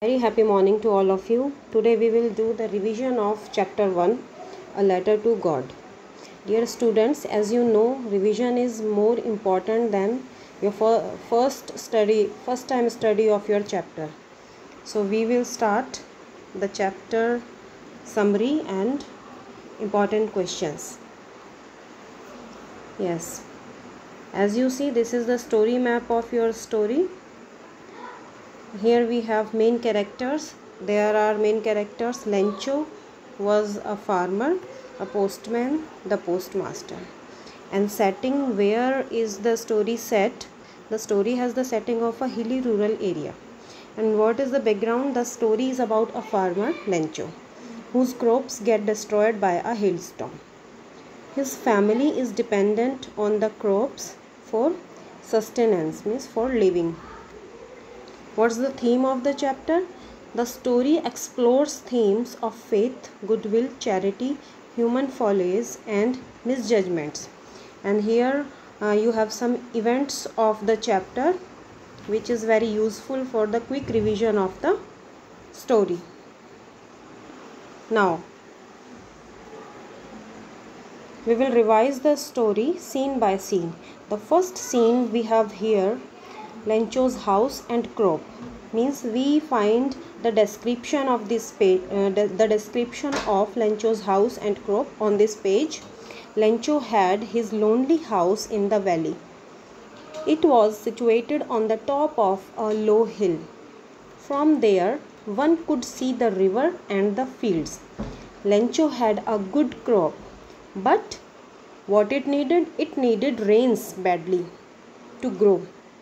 Very happy morning to all of you. Today we will do the revision of chapter 1, A Letter to God. Dear students, as you know, revision is more important than your first time study of your chapter. So we will start the chapter summary and important questions. Yes. As you see, this is the story map of your story. Here we have main characters. There are main characters. Lencho was a farmer, a postman, the postmaster. And setting, where is the story set? The story has the setting of a hilly rural area. And what is the background? The story is about a farmer, Lencho, whose crops get destroyed by a hailstorm. His family is dependent on the crops for sustenance, means for living. What's the theme of the chapter? The story explores themes of faith, goodwill, charity, human follies and misjudgments. And here you have some events of the chapter which is very useful for the quick revision of the story. Now, we will revise the story scene by scene. The first scene we have here, Lencho's house and crop, means we find the description of this page, the description of Lencho's house and crop on this page. Lencho had his lonely house in the valley. It was situated on the top of a low hill. From there, one could see the river and the fields. Lencho had a good crop, but what it needed rains badly to grow.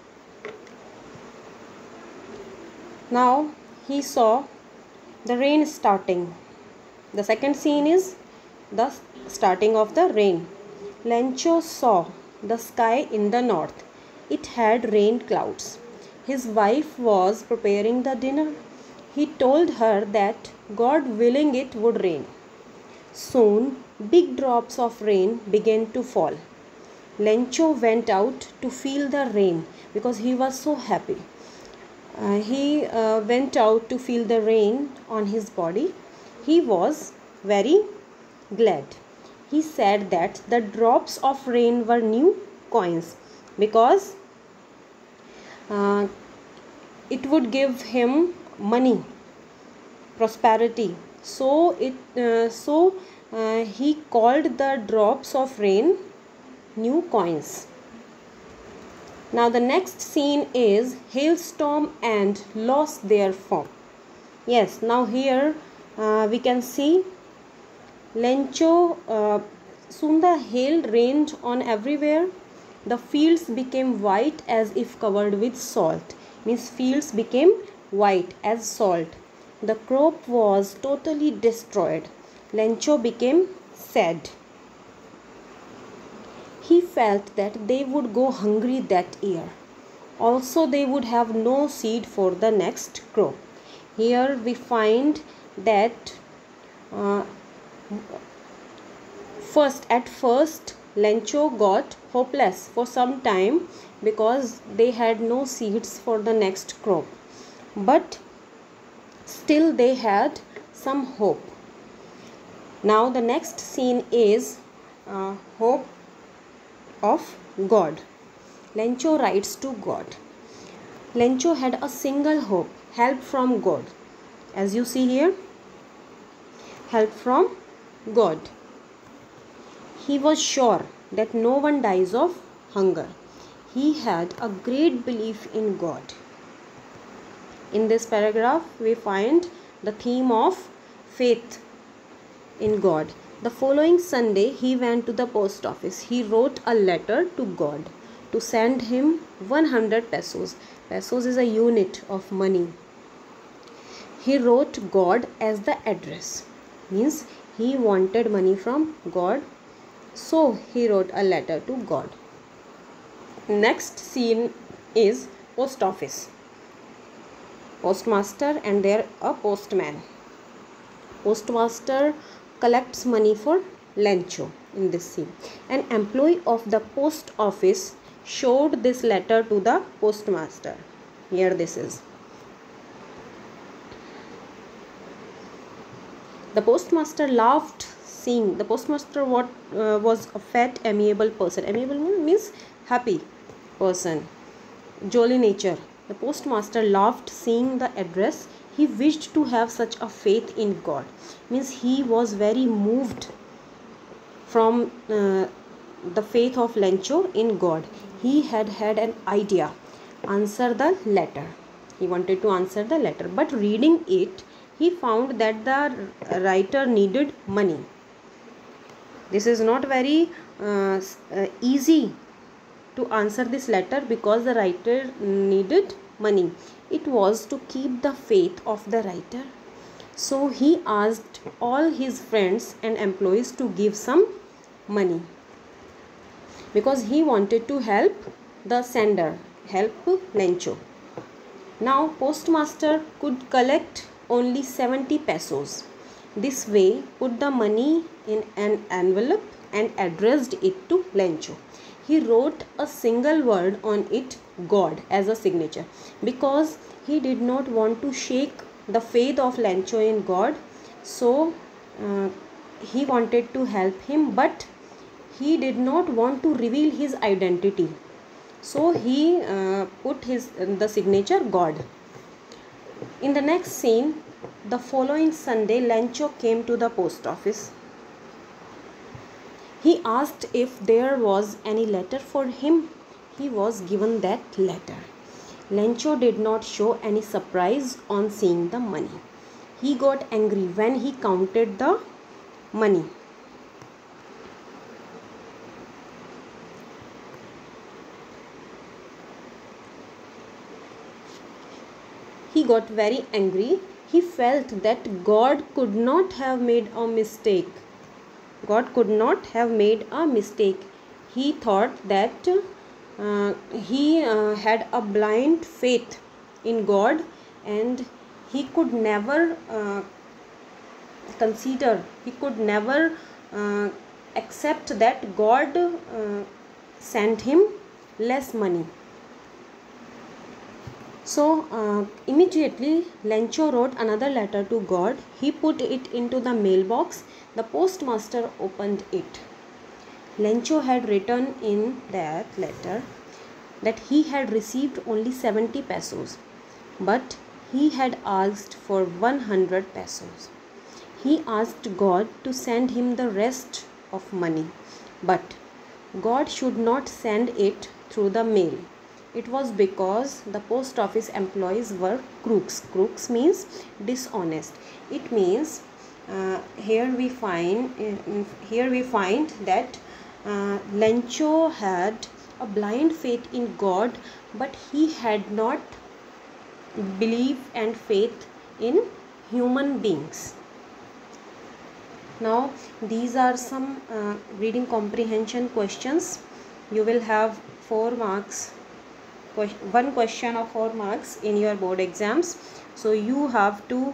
Now he saw the rain starting. The second scene is the starting of the rain. Lencho saw the sky in the north. It had rain clouds. His wife was preparing the dinner. He told her that God willing it would rain. Soon big drops of rain began to fall. Lencho went out to feel the rain because he was so happy. He went out to feel the rain on his body. He was very glad. He said that the drops of rain were new coins because it would give him money, prosperity. So he called the drops of rain new coins. Now the next scene is hailstorm and lost their farm. Yes, now here we can see Lencho, soon the hail rained on everywhere. The fields became white as if covered with salt. Means fields became white as salt. The crop was totally destroyed. Lencho became sad. He felt that they would go hungry that year. Also, they would have no seed for the next crop. Here we find that at first Lencho got hopeless for some time because they had no seeds for the next crop. But still they had some hope. Now the next scene is hope of God. Lencho writes to God. Lencho had a single hope, help from God. As you see here, help from God. He was sure that no one dies of hunger. He had a great belief in God. In this paragraph, we find the theme of faith in God. The following Sunday, he went to the post office. He wrote a letter to God to send him 100 pesos. Pesos is a unit of money. He wrote God as the address. Means he wanted money from God. So he wrote a letter to God. Next scene is post office. Postmaster and there a postman. Postmaster collects money for Lencho in this scene. An employee of the post office showed this letter to the postmaster. Here this is. The postmaster laughed, seeing the postmaster was a fat, amiable person. Amiable means happy person, jolly nature. The postmaster laughed, seeing the address. He wished to have such a faith in God. Means he was very moved from the faith of Lencho in God. He had an idea. Answer the letter. He wanted to answer the letter, but reading it, he found that the writer needed money. This is not very easy to answer this letter because the writer needed money. It was to keep the faith of the writer. So he asked all his friends and employees to give some money because he wanted to help the sender, help Lencho. Now postmaster could collect only 70 pesos. This way, put the money in an envelope and addressed it to Lencho. He wrote a single word on it, God, as a signature, because he did not want to shake the faith of Lencho in God. So he wanted to help him, but he did not want to reveal his identity. So he put the signature God. In the next scene, the following Sunday, Lencho came to the post office. He asked if there was any letter for him. He was given that letter. Lencho did not show any surprise on seeing the money. He got angry when he counted the money. He got very angry. He felt that God could not have made a mistake. God could not have made a mistake. He thought that he had a blind faith in God, and he could never accept that God sent him less money. So immediately Lencho wrote another letter to God. He put it into the mailbox. The postmaster opened it. Lencho had written in that letter that he had received only 70 pesos, but he had asked for 100 pesos. He asked God to send him the rest of money, but God should not send it through the mail. It was because the post office employees were crooks. Crooks means dishonest. It means here we find that Lencho had a blind faith in God, but he had not belief and faith in human beings. Now these are some reading comprehension questions. You will have 4 marks. One question of 4 marks in your board exams. So you have to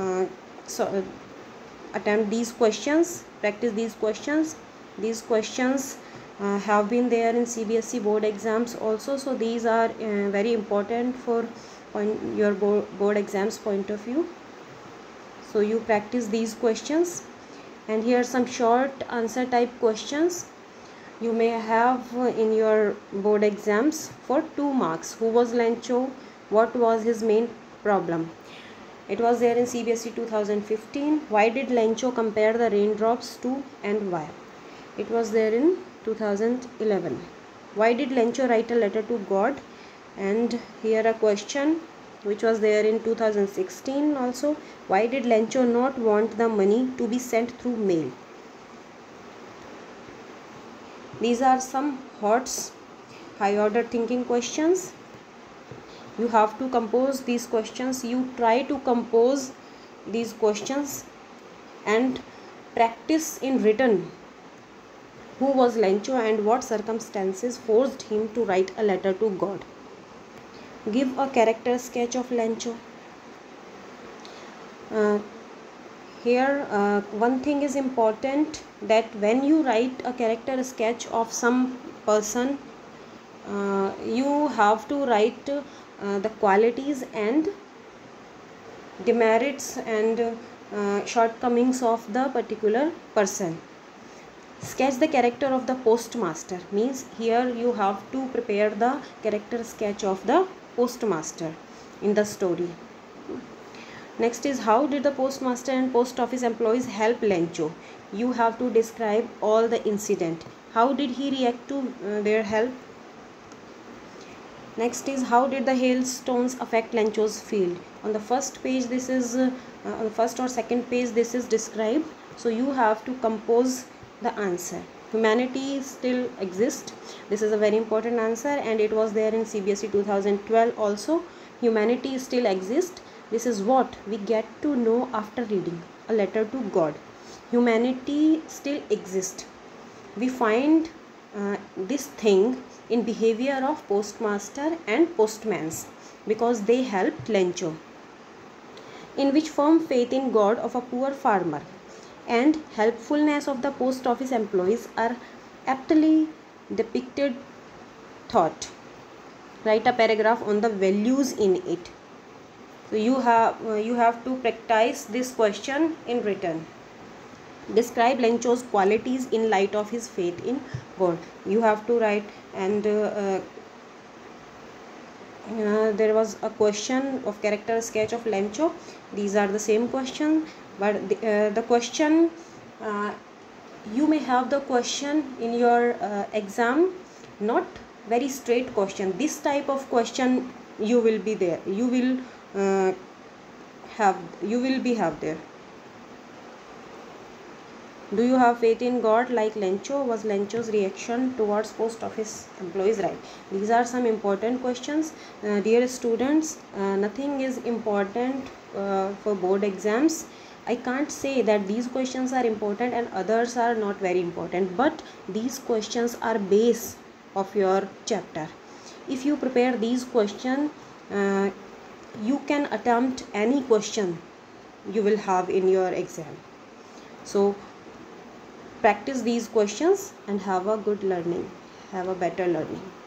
attempt these questions, practice these questions. These questions have been there in CBSE board exams also. So these are very important for your board exams point of view. So you practice these questions. And here are some short answer type questions you may have in your board exams for 2 marks. Who was Lencho? What was his main problem? It was there in CBSE 2015. Why did Lencho compare the raindrops to and why? It was there in 2011. Why did Lencho write a letter to God? And here a question which was there in 2016 also. Why did Lencho not want the money to be sent through mail? These are some HOTS, high order thinking questions. You have to compose these questions. You try to compose these questions and practice in written. Who was Lencho and what circumstances forced him to write a letter to God? Give a character sketch of Lencho. Here one thing is important, that when you write a character sketch of some person, you have to write the qualities and demerits and shortcomings of the particular person. Sketch the character of the postmaster, means here you have to prepare the character sketch of the postmaster in the story. Next is, how did the postmaster and post office employees help Lencho? You have to describe all the incident. How did he react to their help? Next is, how did the hailstones affect Lencho's field? On the first page this is on the first or second page this is described, so you have to compose the answer. Humanity still exists. This is a very important answer, and it was there in CBSE 2012 also. Humanity still exists. This is what we get to know after reading A Letter to God. Humanity still exists. We find this thing in behavior of postmaster and postmans because they helped Lencho. In which firm faith in God of a poor farmer and helpfulness of the post office employees are aptly depicted. Thought. Write a paragraph on the values in it. So you have to practice this question in written. Describe Lencho's qualities in light of his faith in God. You have to write, and there was a question of character sketch of Lencho. These are the same question, but the question you may have the question in your exam, not very straight question. This type of question you will be there. You will have there. Do you have faith in God like Lencho? Was Lencho's reaction towards post office employees right? These are some important questions. Dear students, nothing is important for board exams. I can't say that these questions are important and others are not very important, but these questions are base of your chapter. If you prepare these questions, you can attempt any question you will have in your exam. So practice these questions and have a good learning, have a better learning.